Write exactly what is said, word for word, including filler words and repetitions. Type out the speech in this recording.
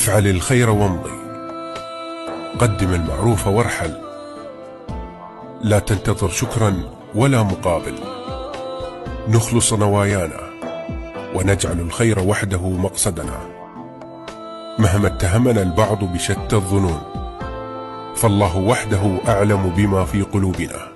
افعل الخير وامضي، قدم المعروف وارحل، لا تنتظر شكرا ولا مقابل. نخلص نوايانا ونجعل الخير وحده مقصدنا، مهما اتهمنا البعض بشتى الظنون، فالله وحده أعلم بما في قلوبنا.